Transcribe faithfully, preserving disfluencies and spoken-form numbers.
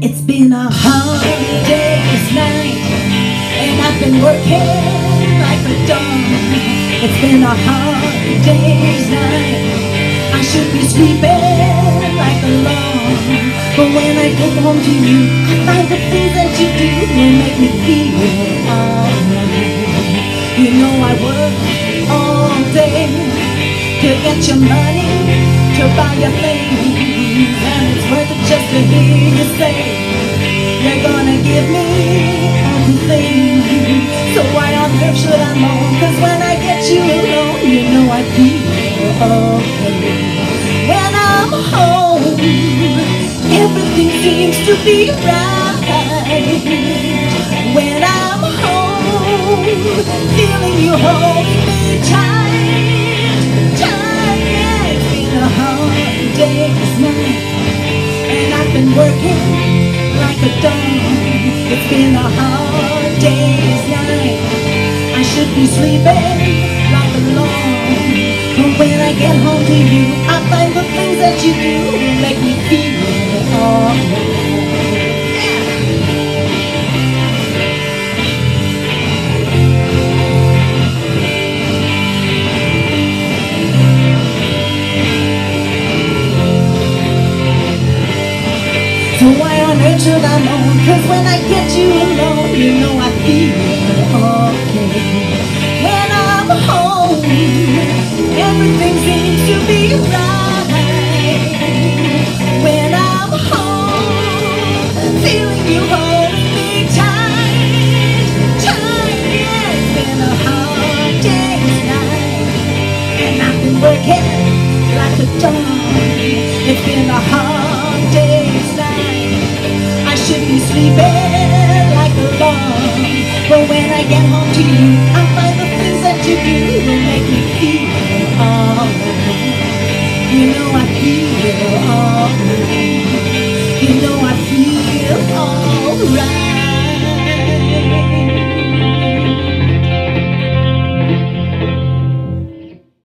It's been a hard day's night, and I've been working like a dog. It's been a hard day's night, I should be sleeping like a log. But when I get home to you, I find the things that you do will make me feel alright. You know I work all day to get your money, to buy your things, and it's worth it just to hear you say you're gonna give me everything. So why on earth should I moan? Cause when I get you alone, you know I feel okay. When I'm home, everything seems to be right. When I'm home, feeling you hold me tight, tight. Yeah, it's been a hard day's night, and I've been working like a dog. It's been a hard day's night, I should be sleeping like a log. But when I get home to you, I find the things that you do will make me feel alright. So why on earth should I moan? Cause when I get you alone, you know I feel okay. When I'm home, everything seems to be right. When I'm home, feeling you holding me tight, tight. Yeah, it's been a hard day's night, and I've been working like a dog. It's been a hard day's night, I should be sleeping like a log. But when I get home to you, I find the things that you do will make me feel alright. You know I feel alright. You know